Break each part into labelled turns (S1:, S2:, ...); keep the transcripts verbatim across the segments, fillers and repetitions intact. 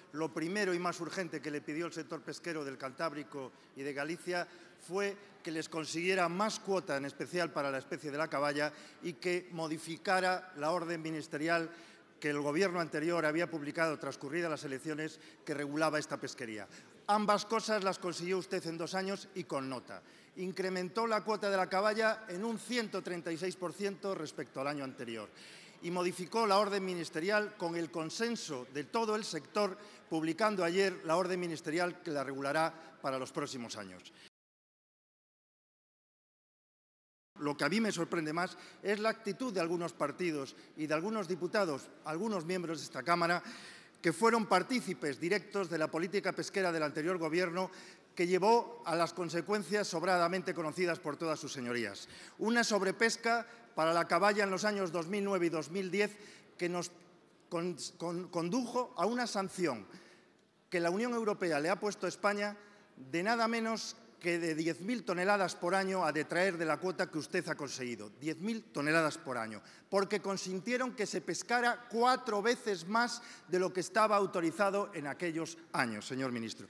S1: lo primero y más urgente que le pidió el sector pesquero del Cantábrico y de Galicia fue que les consiguiera más cuota, en especial para la especie de la caballa, y que modificara la orden ministerial que el Gobierno anterior había publicado transcurridas las elecciones, que regulaba esta pesquería. Ambas cosas las consiguió usted en dos años y con nota. Incrementó la cuota de la caballa en un ciento treinta y seis por ciento respecto al año anterior y modificó la orden ministerial con el consenso de todo el sector, publicando ayer la orden ministerial que la regulará para los próximos años. Lo que a mí me sorprende más es la actitud de algunos partidos y de algunos diputados, algunos miembros de esta Cámara, que fueron partícipes directos de la política pesquera del anterior Gobierno, que llevó a las consecuencias sobradamente conocidas por todas sus señorías. Una sobrepesca para la caballa en los años dos mil nueve y dos mil diez que nos con, con, condujo a una sanción que la Unión Europea le ha puesto a España de nada menos que de diez mil toneladas por año a detraer de la cuota que usted ha conseguido. diez mil toneladas por año, porque consintieron que se pescara cuatro veces más de lo que estaba autorizado en aquellos años, señor ministro.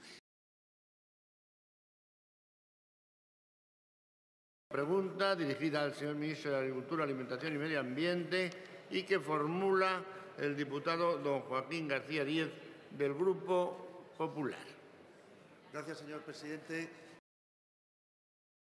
S2: Pregunta dirigida al señor ministro de Agricultura, Alimentación y Medio Ambiente y que formula el diputado don Joaquín García Díez del Grupo Popular.
S1: Gracias, señor presidente.